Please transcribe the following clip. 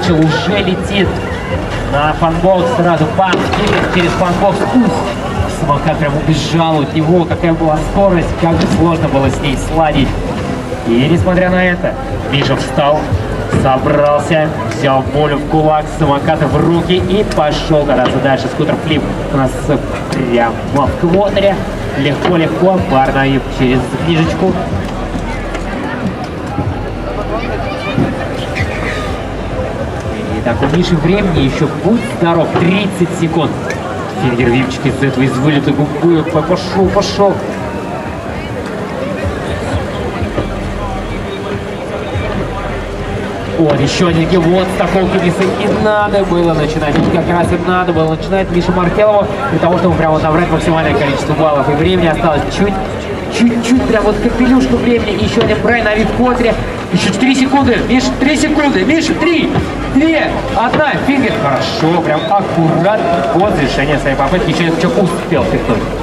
Уже летит на фанбокс сразу. Бам! Через фанбокс. Самокат прям убежал от него. Какая была скорость, как же сложно было с ней сладить. И несмотря на это, Миша встал, собрался, взял волю в кулак, самоката в руки и пошел кататься дальше. Скутер флип у нас прямо в квотере. Легко-легко, парно и через книжечку. Так, у Миши времени еще, будь здоров, 30 секунд. Фингер випчик из этого, из вылета губы, пошел. Вот, еще один гивот с такого Кириса. И надо было начинать. Вот как раз и надо было начинать Мишу Маркелову. Для того, чтобы прямо вот набрать максимальное количество баллов. И времени осталось чуть-чуть, прям вот капелюшку времени. И еще один брай на вип-котре. Еще 4 секунды. Миша, 3 секунды. Миша, 3, 2, 1. Фингер. Хорошо, прям аккуратно. Вот завершение своей попытки. Еще один успел пихнуть.